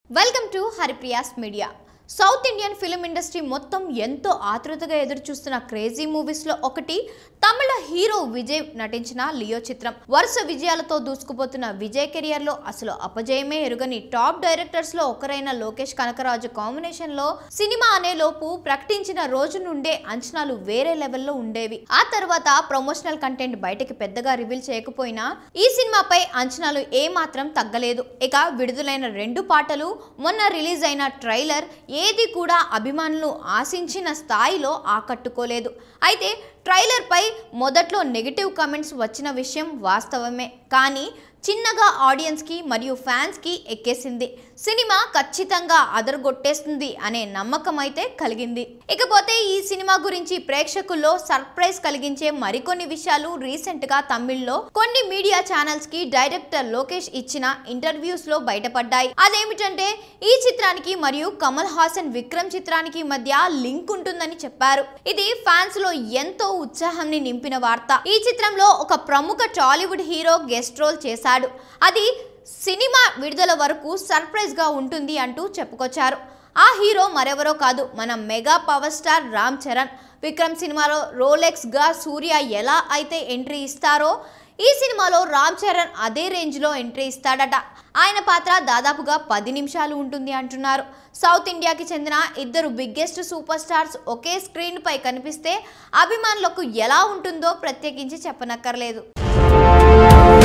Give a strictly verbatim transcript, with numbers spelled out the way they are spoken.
Welcome to Haripriya's media. South Indian film industry మొత్తం ఎంతో ఆతృతగా ఎదురు చూస్తున్న క్రేజీ మూవీస్ లో ఒకటి తమిళ హీరో విజయ్ నటించిన లియో చిత్రం. వరుస విజయాలతో దూసుకుపోతున్న విజయ్ కెరియర్ లో అసలు అపజయమే ఎరుగని టాప్ డైరెక్టర్స్ లో ఒకరైన లోకేష్ కనకరాజు కాంబినేషన్ లో సినిమా అనే లోపు ప్రకటించిన రోజు నుండే అంచనాలు వేరే లెవెల్లో ఉండేవి. ఆ తర్వాత ప్రమోషనల్ కంటెంట్ బయటకి పెద్దగా రివీల్ చేయకపోయినా ఈ సినిమాపై అంచనాలు ఏ మాత్రం తగ్గలేదు. ఇక విడుదలైన రెండు పాటలు, మొన్న రిలీజ్ అయిన ట్రైలర్ ఏది కూడా అభిమానులు ఆశించిన స్థాయిలో ఆకట్టుకోలేదు. అయితే ట్రైలర్ పై మొదట్లో నెగిటివ్ కామెంట్స్ వచ్చిన విషయం వాస్తవమే. కానీ చిన్నగా ఆడియన్స్ కి మరియు ఫ్యాన్స్ కి ఎక్కేసింది. సినిమా ఖచ్చితంగా అదరగొట్టేస్తుంది అనే నమ్మకం అయితే కలిగింది. ఇకపోతే ఈ సినిమా గురించి ప్రేక్షకుల్లో సర్ప్రైజ్ కలిగించే మరికొన్ని విషయాలు రీసెంట్ గా తమిళ్లో కొన్ని మీడియా ఛానల్స్ కి డైరెక్టర్ లోకేష్ ఇచ్చిన ఇంటర్వ్యూస్ లో బయటపడ్డాయి. అదేమిటంటే ఈ చిత్రానికి మరియు కమల్ హాసన్ విక్రమ్ చిత్రానికి మధ్య లింక్ ఉంటుందని చెప్పారు. ఇది ఫ్యాన్స్ లో ఎంతో ఉత్సాహాన్ని నింపిన వార్త. ఈ చిత్రంలో ఒక ప్రముఖ టాలీవుడ్ హీరో గెస్ట్ రోల్ చేశారు. అది సినిమా విడుదల వరకు సర్ప్రైజ్ గా ఉంటుంది అంటూ చెప్పుకొచ్చారు. ఆ హీరో మరెవరో కాదు, మన mega power star Ram Charan. Vikram సినిమాలో రోలెక్స్ గా సూర్య ఎలా అయితే ఎంట్రీ ఇస్తారో ఈ సినిమాలో రామ్ చరణ్ అదే రేంజ్ లో ఎంట్రీ ఇస్తాడట. ఆయన పాత్ర దాదాపుగా పది నిమిషాలు ఉంటుంది అంటున్నారు. సౌత్ ఇండియాకి చెందిన ఇద్దరు బిగ్గెస్ట్ సూపర్ స్టార్స్ ఒకే స్క్రీన్ పై కనిపిస్తే అభిమానులకు ఎలా ఉంటుందో ప్రత్యేకించి చెప్పనక్కర్లేదు.